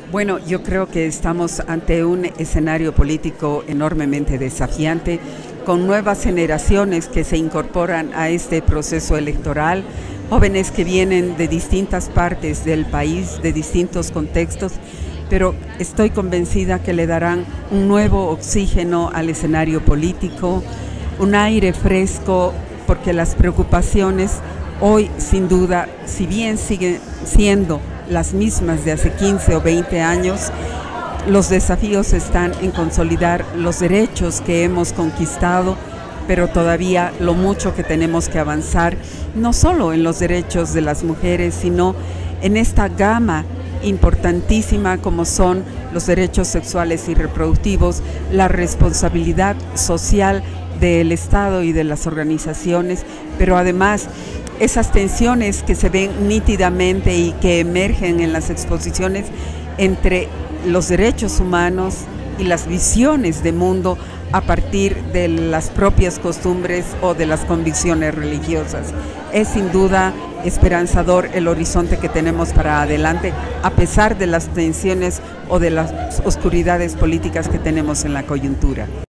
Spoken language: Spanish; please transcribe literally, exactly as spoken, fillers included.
Bueno, yo creo que estamos ante un escenario político enormemente desafiante, con nuevas generaciones que se incorporan a este proceso electoral, jóvenes que vienen de distintas partes del país, de distintos contextos, pero estoy convencida que le darán un nuevo oxígeno al escenario político, un aire fresco, porque las preocupaciones hoy, sin duda, si bien siguen siendo las mismas de hace quince o veinte años, los desafíos están en consolidar los derechos que hemos conquistado, pero todavía lo mucho que tenemos que avanzar, no solo en los derechos de las mujeres, sino en esta gama importantísima como son los derechos sexuales y reproductivos, la responsabilidad social del Estado y de las organizaciones, pero además esas tensiones que se ven nítidamente y que emergen en las exposiciones entre los derechos humanos y las visiones de mundo a partir de las propias costumbres o de las convicciones religiosas. Es sin duda esperanzador el horizonte que tenemos para adelante, a pesar de las tensiones o de las oscuridades políticas que tenemos en la coyuntura.